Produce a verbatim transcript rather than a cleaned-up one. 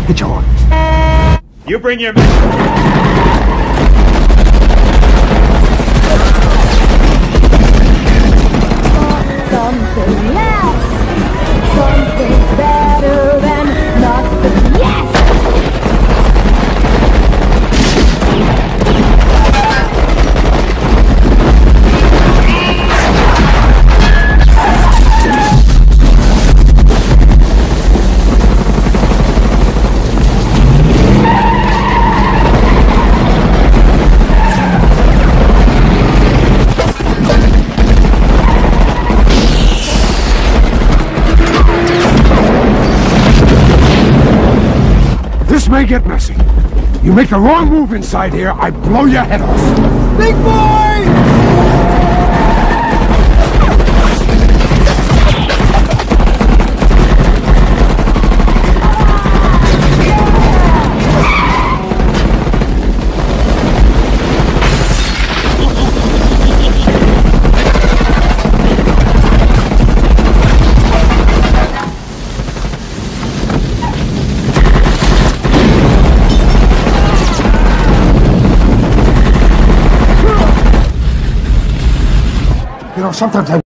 Get your orders. You bring your... Something less, something better than nothing. Yes! This may get messy. You make the wrong move inside here, I blow your head off. Big boy! You know, sometimes I